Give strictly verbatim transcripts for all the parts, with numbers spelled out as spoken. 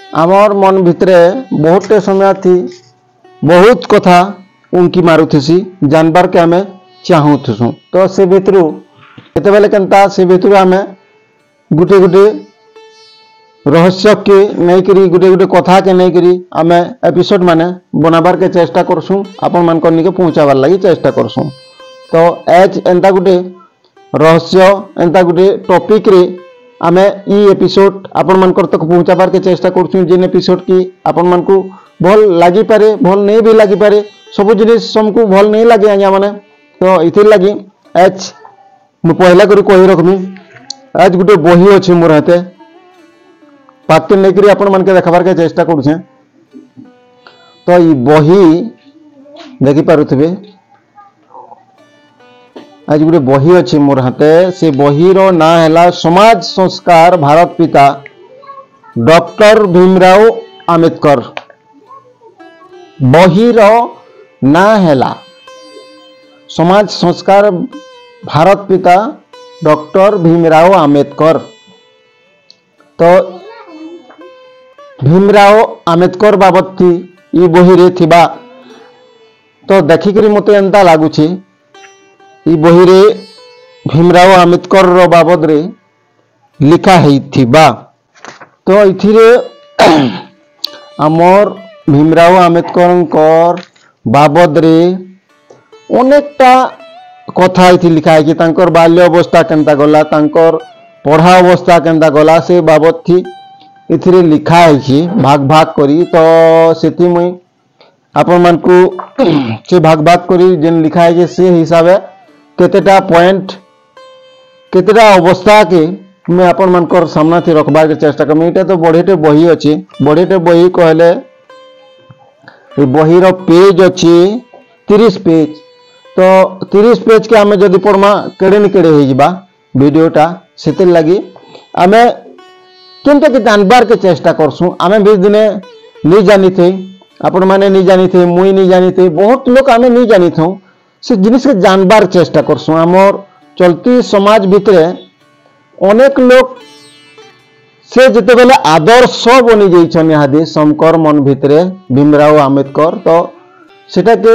आमर मन भितरे बहुत समय थी बहुत कथा उनकी मारुथसी जानबार के आम चाहूथुसु तो से भितर केते बेले केनता से भितर आम गुटे गुटे रहस्य के नहीं करी गुटे गुटे कथा के नहीं करी आम एपिसोड माने बनाबार के चेष्टा करसु आपण मान करनी के पहुंचाबार लगी चेष्टा करसु तो एज एंता गुटे रहस्य एंता गुटे टॉपिक रे आमे ई एपिसोड आपण मान कर तक पहुंचाबार के चेष्टा करसु जेन एपिसोड की आपण मान को भल लागी पारे भल नहीं भी लागी पारे सब जिनिस हमको भल नहीं लगे आज्ञा माने तो इथिर लगी एज मु पहला करी कहि रखमी आज गुटे बही अछि मोर हाथे पाके नहीं करी आपण मान के देखाबार के चेष्टा करूछे तो ई बही देखि पारुथबे आज गुटे बही अछि मोर हाथे से बही रो ना हैला समाज संस्कार भारत पिता डॉक्टर भीमराव आंबेडकर बही रो ना हैला समाज संस्कार भारत पिता डॉक्टर भीमराव आंबेडकर तो भीमराव आंबेडकर बाबत थी ई बही रे थिबा तो देखिकरी मते एंता लागुछि ई बही रे भीमराव आंबेडकर रो बाबद रे लिखा है थिबा तो इथिरे आमर भीमराव आंबेडकर बाबद रे अनेकटा कथा इथि लिखा है कि तांकर बाल्य अवस्था केनता गला तांकर पढ़ा अवस्था केनता गला से बाबद थी इथिरे लिखा है भाग भाग करी तो सेति मुई आपण मान को से भाग भाग करी जेन लिखा है से हिसाब केतेटा पॉइंट केतेटा अवस्था के मैं आपण मान कर सामना थी रखबार के चेष्टा करमी इटा तो बढेटे बही अछि बढेटे बही कहले ए बही रो पेज अछि तीस पेज तो तीस पेज के आमे जदी पढ़मा केडे न केडे हे जिबा वीडियोटा सेते लागि आमे किंतु के जानबार के चेष्टा करसु आमे बीस दिने नहीं जानी थे आपण माने नहीं जानी थे मुई नहीं जानी थे बहुत लोग आमे नहीं जानी थौ से जिनिस के जानबार चेष्टा करसु हमर चलती समाज भितरे अनेक लोग से जते बेले आदर्श बनी जाइछन यादे समकर मन भितरे भीमराव आंबेडकर तो सेटा के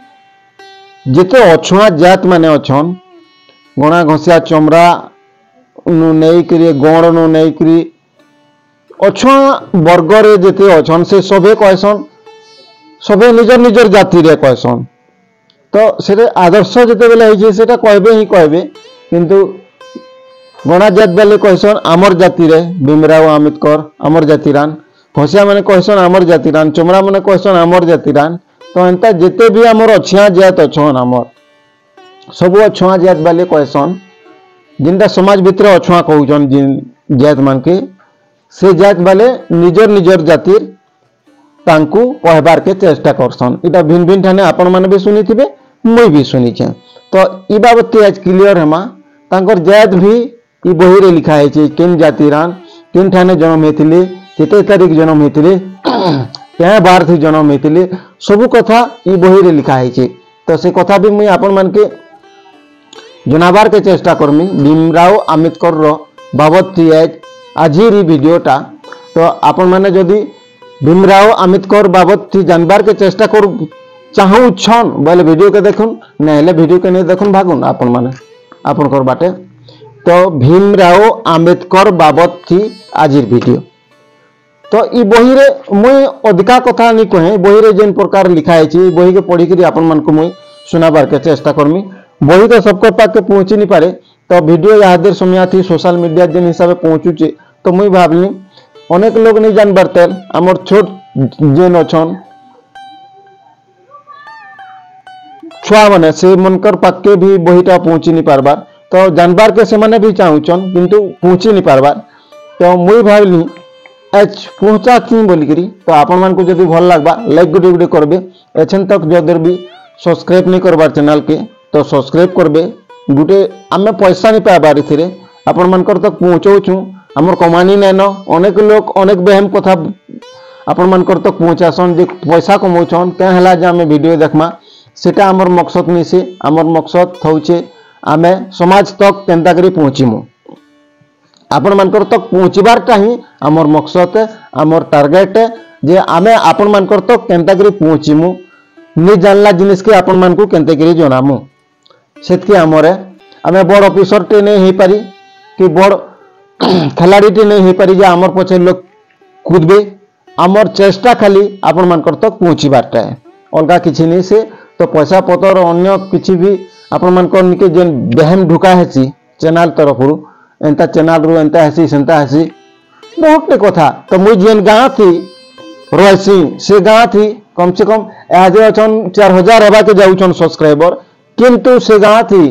जेते अछुआ जात माने अछन गणा घसिया चमड़ा नु नहीं करी गण नु नहीं करी अछुआ वर्ग रे जेते अछन से सबे कहसन सबे निजर निजर जाति रे कहसन तो से आदर्श जेते बेले है सेटा कहबे ही कहबे किंतु गणा जात बेले कहसन आमर जाति रे भीमराव आंबेडकर आमर जातिरान घसिया माने कहसन आमर जातिरान चमड़ा माने कहसन आमर जातिरान तो एंता जेते भी आमर अछिया जात अछन आमर सब अछुआ जात बेले कहसन जिनटा समाज भितर अछुआ कहउछन जिन जात मान के से जात बेले निजर निजर जातिर तांकु कहबार के चेष्टा करसन इटा भिन्न भिन्न ठाने आपण माने भी सुनिथिबे मुई भी सुनिछे तो ई बाबत आज क्लियर हेमा तांकर जात भी ई बही रे लिखा है छे केन जातिरान केन ठाने जन्म हेतिले केते तारीख जन्म हेतिले क्या बार थी जन्म हेतिले सब कथा ई बही रे लिखा है छे तो से कथा भी मुई आपण मान के जनाबार के चेष्टा करमी भीमराव आंबेडकर रो बाबत थी आज आजिर ई वीडियोटा तो आपण माने जदी भीमराव आंबेडकर बाबत थी जानबार के चेष्टा कर चाहू छन बोले वीडियो के देखुन नहले वीडियो के नहीं देखुन भागुन आपण माने आपण कर बाटे तो भीमराव आंबेडकर बाबत थी आजिर वीडियो तो ई बही रे मुई अधिका कथा नहीं कहे बही रे जेन प्रकार लिखा है छी बही के पढ़ी करी आपण मान को मुई सुनाबार के चेष्टा करमी बही तो सबको पाक के पहुंची नहीं पारे तो वीडियो यादेर समय थी सोशल मीडिया जेन हिसाब पहुंचुचे तो मुई भाबली अनेक लोग नहीं जान बारते आमर छोट जेन अछन छुआ माने से मनकर पाके भी बहीटा पहुंची नहीं पारबार तो जानबार के से माने भी चाहूचन किंतु पहुंची नहीं पारबार तो मुई भाबली आज पहुंचा कि बोली करी तो आपण मान को जदी भल लागबा लाइक गुडे गुडे करबे एछन तक जदर भी सब्सक्राइब नहीं करबार चैनल के तो सब्सक्राइब करबे गुटे आमे पैसा नहीं पाबार इथिरे आपण मानकर तक पहुंचौछु हमर कमानी नै न अनेक लोग अनेक बेहम कथा आपण मानकर तक पहुंचासन जे पैसा कमौछन के हला जे आमे वीडियो देखमा सेटा हमर मकसद नहीं से हमर मकसद होउछे आमे समाज तक केनता करी पहुंचीमु आपण मानकर तक पहुँचबारटा ही आमर मकसद आमर टार्गेट जे आमे आपण मानकर तक केनता करी पहुँचीमु नि जानला जिनिस के आपण मान को केनता करी जनामु सेतके आमरे आमे बड़ ऑफिसर टे नहीं हे पारी कि बड़ खिलाड़ी टे नहीं हे पारी जे आमर पछे लोग कूदबे आमर चेष्टा खाली आपण मानकर तक पहुँचबारटा है अलगा किछि नहीं से तो पैसा पतर अन्य किछि भी आपण मानकर निके जेन बहम ढुका हेसी चैनल तरफ एंता चैनल रु एंता हेसी सेंता हेसी बहुत टे कथा तो मुई जेन गाँ थी रही से गाँ थी कम से कम आज अचन चार हजार हेबा के जाऊन सब्सक्राइबर किंतु से गाँ थी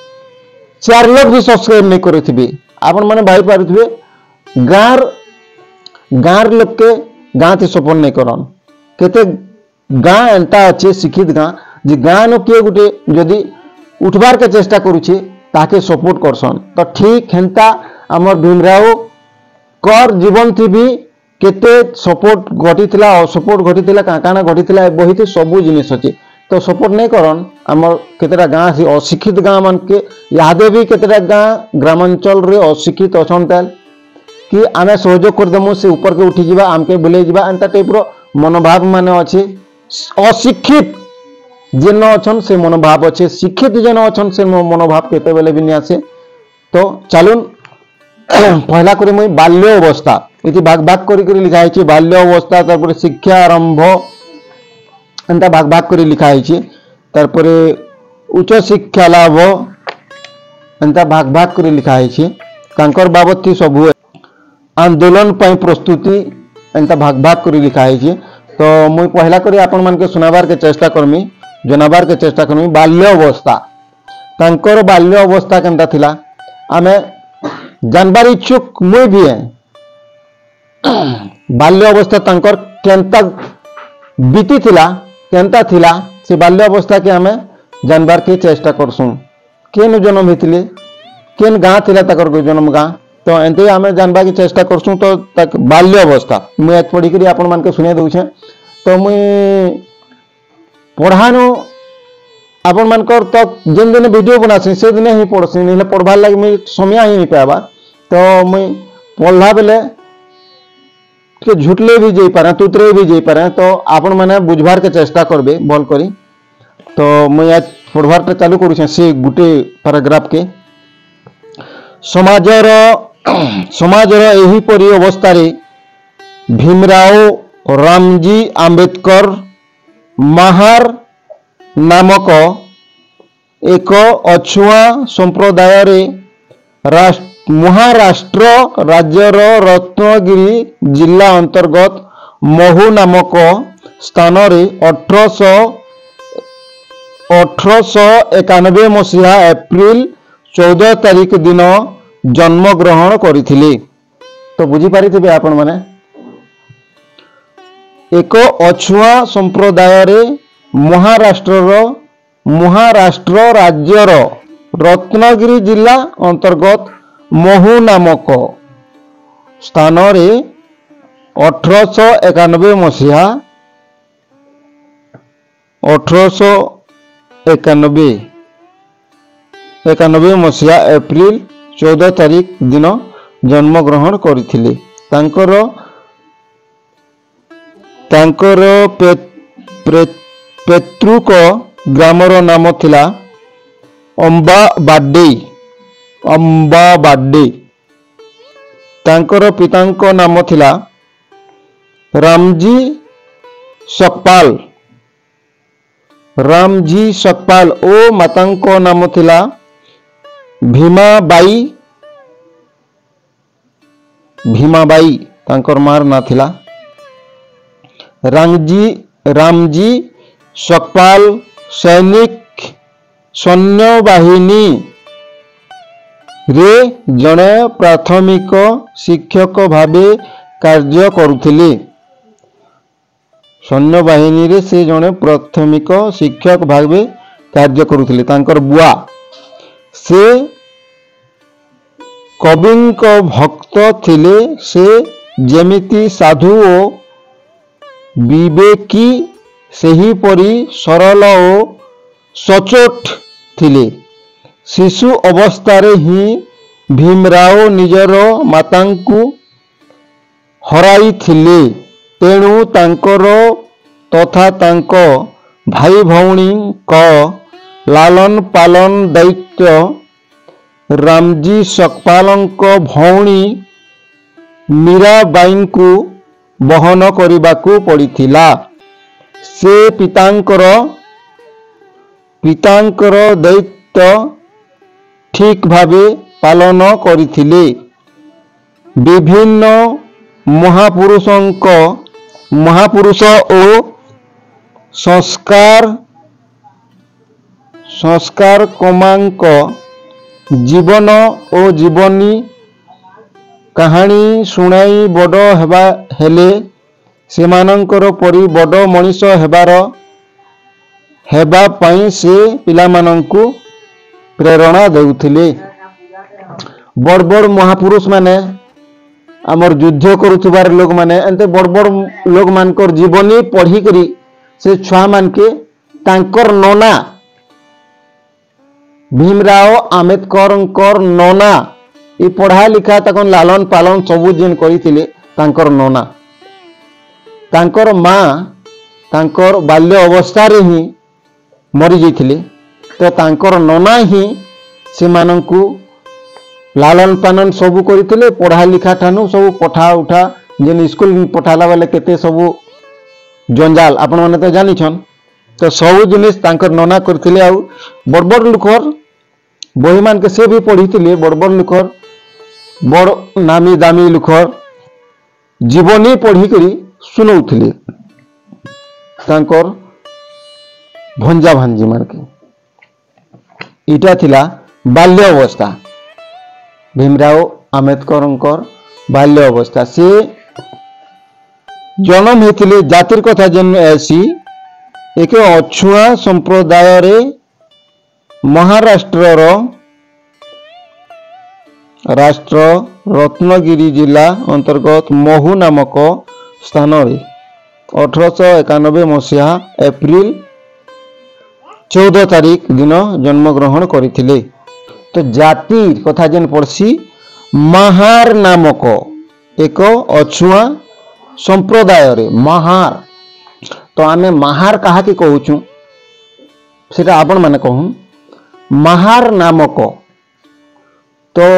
चार लोग भी सब्सक्राइब नहीं करे आपण माने भाई पारुथिबे गाँर गाँर लोग के गाँ थी सपोर्ट नहीं करन केते गाँ एंता अच्छे शिक्षित गाँ जे गाँ नो किए गुटे जदि उठबार के चेष्टा करुछे ताके सपोर्ट करसन तो ठीक हेंता हमर भीमराव कर जीवन थी भी केते सपोर्ट घटीथिला और सपोर्ट घटीथिला का काना घटीथिला बहिते सबु जिनिस अछि तो सपोर्ट नहीं करन हमर केतेटा गाँ से अशिक्षित गाँ मान के यादे भी केतेटा गाँ ग्रामांचल रे अशिक्षित अछन ताल कि आमे सहयोग कर देमु से ऊपर के उठी जिबा आमके बुले जिबा एंता टाइप रो मनोभाव माने अछि अशिक्षित जेन अछन से मनोभाव अच्छे शिक्षित जेन अछन से मनोभाव केते बेले भी नहीं आसे तो चलुन पहला करे मुई बाल्य अवस्था इति भाग भाग करी करी लिखा है बाल्य अवस्था तारपरे शिक्षा आरंभ एंता भाग भाग करी लिखा है तारपरे उच्च शिक्षा लाभ एंता भाग भाग करी लिखा है तांकर बाबत थी सब आंदोलन पई प्रस्तुति एंता भाग भाग करी लिखा है तो मुई पहला करे आपण मान के सुनाबार के चेष्टा करमी जनाबार के चेष्टा करमी बाल्य अवस्था तांकर बाल्य अवस्था केनता थिला आमे जानबार इच्छुक मुई भी है बाल्य अवस्था तांकर केनता बीती थिला केनता थिला से बाल्य अवस्था के आमे जानबार के चेष्टा करसुं केन जन्म हेतिले केन गाँ थिला ताकर जन्म गाँ तो एंते आमे जानबा के चेष्टा करसुं तो तक बाल्य अवस्था मुई आज पढ़ी करी आपण मान के सुने दउछे तो मुई पढ़ानो आपण मानकर तक जेन दिन वीडियो बनासी से दिन ही पढ़सी नहीं पढ़वार लगे मुझे समय ही नहीं पावा तो मुई पढ़ला बेले के झुटले भी जाई पारे तुतरे भी जाई पारे तो आपण माने बुझवार के चेष्टा करबे बल करी तो मुई आज पढ़वार चालू करूछे से गुटे पैराग्राफ के समाजर समाजर एही परी अवस्था रे भीमराव रामजी आंबेडकर महार नामक एक अछुआ संप्रदाय रे महाराष्ट्र राज्यर रत्नगिरी जिला अंतर्गत महू नामक स्थान रे अठरश अठरश एकानबे मसीहा एप्रिल चौदह तारीख दिन जन्म ग्रहण करथिले तो बुझी पारिथिबे आपण माने एक अछुआ संप्रदाय रे महाराष्ट्र महाराष्ट्र राज्यर रत्नगिरी जिला अंतर्गत महू नामक स्थान रे अठरश एकानबे मसीहा अठरश एकानबे एकानबे मसीहा एप्रिल चौदह तारीख दिन जन्म ग्रहण करथिले तांकर तांकर पे, पे, पेतृक ग्रामर नाम थिला अंबाबाडी अंबाबाडी तांकर पितांक नाम थिला रामजी सकपाल रामजी सकपाल ओ मातांक नाम थिला भीमाबाई भीमाबाई तांकर मार ना थिला रामजी रामजी सकपाल सैनिक सैन्य बाहिनी रे जड़े प्राथमिक शिक्षक भावे कार्य करुथिले सैन्य बाहिनी रे से जड़े प्राथमिक शिक्षक भावे कार्य करुथिले तांकर बुआ से कविंक भक्त थिले से जेमिति साधु ओ विवेकी सही परी सरल ओ सचोट थिले शिशु अवस्था रे ही भीमराव निजर मातांकु हराई थिले तेणु तांकर तथा तांको भाई भौणी को लालन पालन दायित्व रामजी सकपालଙ୍କ भौणी मीराबाई को बहन करने पड़िथिला। से पितांकर पितांकर दायित्व ठीक भावे पालन करिथिले। विभिन्न महापुरुषंक महापुरुष ओ संस्कार संस्कार कमांक जीवन ओ जीवनी कहानी शुणाई बड़ हेबा हेले सेमानंकर परि बड़ मनीष हेबार हेबा पई से पिलामानंकु प्रेरणा देउथिले। बड़ बड़ महापुरुष माने आमर युद्ध करुथबार लोक माने एंते बड़ बड़ लोक मानकर जीवनी पढ़ी करी से छुआ मान के तांकर नोना भीमराव आंबेडकर नोना ये पढ़ा लिखा तक लालन पालन सबू जिन करिथिले तांकर नोना तांकर माँ तांकर बाल्य अवस्था रे ही मरी जाइथिले तो तांकर नोना ही से मानंकु लालन पालन सबू करिथिले। पढ़ा लिखा ठानु सबू पठा उठा जेन स्कूल पठाला बेले केते सबू जंजाल आपण माने तो जानिछन तो सबू जिनिस तांकर नोना करथिले। आउ बड़ बड़ लुखर बही मान के से भी पढ़ीथिले बड़ बड़ लुखर बड़ नामी दामी लुखर जीवनी पढ़ी करी सुनौथिले तांकर भंजा भांजी मान के। इटा थिला बाल्य अवस्था भीमराव आंबेडकर बाल्य अवस्था से जन्म होते जातिर कथा जन्म ऐसी एक अछुआ संप्रदाय रे महाराष्ट्र राष्ट्र रत्नगिरी जिला अंतर्गत महू नामक स्थान रे अठरश एकानबे मसीहा एप्रिल चौदह तारीख दिन जन्म ग्रहण करथिले। तो जातिर कथा जेन पड़सी महार नामक एक अछुआ संप्रदाय रे महार तो आमे महार कहा कि कहूचु सेटा आपण माने कहूं महार नामक तो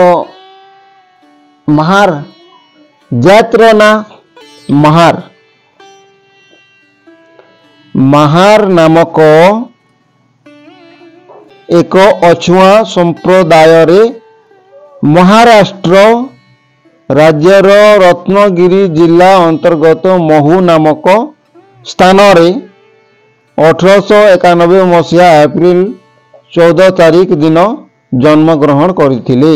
महार जात्र ना महार महार नामक एक अछुआ संप्रदाय रे महाराष्ट्र राज्यर रत्नगिरी जिला अंतर्गत महू नामक स्थान रे अठरश एकानबे मसीहा एप्रिल चौदह तारीख दिन जन्म ग्रहण करथिले।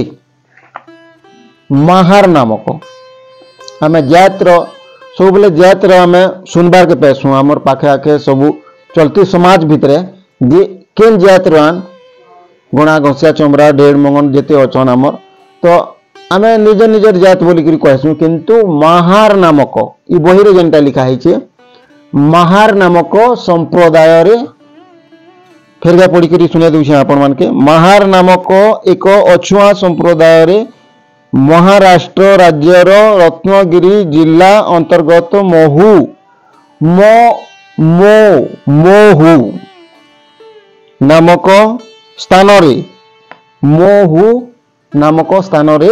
महार नामक आमे जात्र सब बेले जात्र आमे सुनबार के पैसु हमर पाखे आखे सबू चलती समाज भितरे जे केन जात्रवान गुणा घसिया चमड़ा ढेर मंगन जेते अछन हमर तो आमे निज निजर जात बोली करी कहसु किंतु महार नामक ई बही रे जेनटा लिखा है महार नामक संप्रदाय रे फेरगा पढ़ी करी सुने दूछे आपण मान के। महार नामक एक अछुआ संप्रदाय रे महाराष्ट्र राज्यर रत्नगिरी जिला अंतर्गत महू मो मो महू नामक स्थान रे महू नामक स्थान रे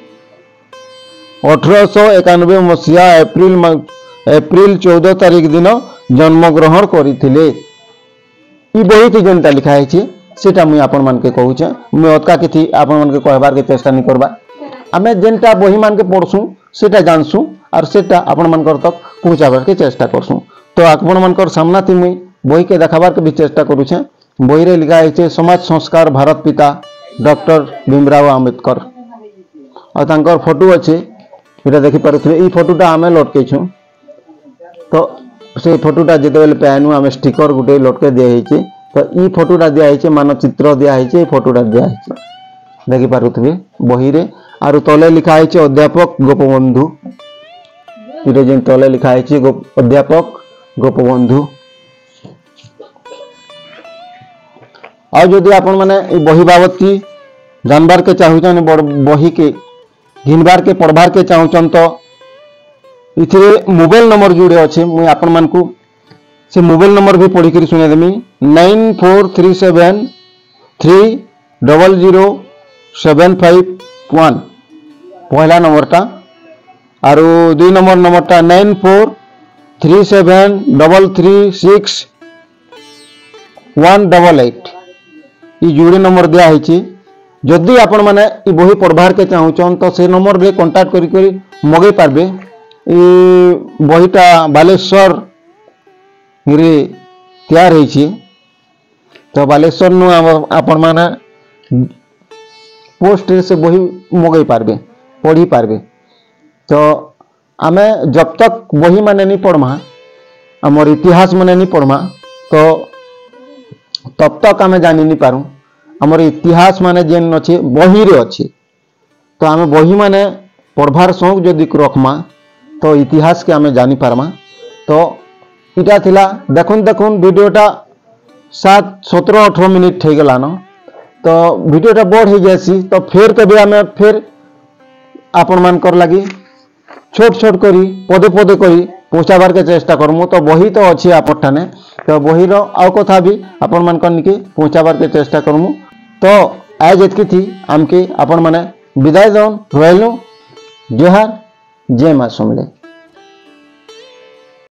अठरश एकानबे मसीहा एप्रिल एप्रिल चौदह तारीख दिन जन्म ग्रहण करथिले। ई बही थी जेनटा लिखा है सेटा मुई आपण मान के कहूचे मुई अतका किथि आपण मान के कहबार के चेष्टा नहीं करबा आमे जेनटा बही मान के पढ़सु सेटा जानसु और सेटा आपण मान कर तक पहुंचाबार के चेष्टा करसु। तो आपण मान कर सामना थी मुई बही के देखाबार के भी चेष्टा करूछे। बही रे लिखा है समाज संस्कार भारत पिता डॉक्टर भीमराव आंबेडकर और तांकर फोटो अच्छे ये देखी पारे ये फोटोटा आम लटकईछु तो से फोटोटा जिते बेले पैनू आम स्टिकर गोटे लटके दिखाई तो ये फोटोटा दिखाई मानचित्र दिखाई फोटोटा दिखाई देखी पारे बही रे आरु तले लिखाई अध्यापक गोपबंधु ये जेन तले लिखाई अध्यापक गोपबंधु। आ जदि आपण माने बही बाबती जानबार के चाहूचन बही के घिनबार के पढ़बार के चाहूचन तो इथिरे मोबाइल नंबर जोड़े अच्छे मुझे आपण मान को से मोबाइल नंबर भी पढ़ी कर सुनेदेमी nine four three seven three double zero seven five one पहला नंबरटा आरो दुई नंबर नंबरटा nine four three seven double three six one double eight ये जोड़ी नंबर दिया है। जदि आपण मैंने ये बही पढ़बार के चाहूचन तो से नंबर रे कांटेक्ट करी करी मगे पारबे। ये बहीटा बालेश्वर रे तैयार होइछि तो बालेश्वर नु आपण माने पोस्ट से बही मगे पारबे पढ़ी पारबे। तो आमे जब तक बही माने नहीं पढ़मा आमर इतिहास माने नहीं पढ़मा तो तब तक आमे जानी नहीं पारू आमर इतिहास माने जेन अच्छे बही रे अच्छे। तो आमे बही माने पढ़बार शौक जदि रखमा तो इतिहास के आमे जानी पारमा। तो इटा थिला देखुन देखुन वीडियोटा सात सत्रह अठारह मिनिट हो गलान तो वीडियोटा बड़ हो जासी तो फिर कभी आमे फिर आपण मानकर लगी छोट छोट करी पदे पदे करी पहुँचाबार के चेष्टा करमु। तो बही तो अच्छी आपठाने तो बही आउ कथा भी आपण मानकर निके पहुँचाबार के चेष्टा करमु। तो आज एतकी थी आमके आपण माने विदाय दौन रहलु। जोहार जय मां समले।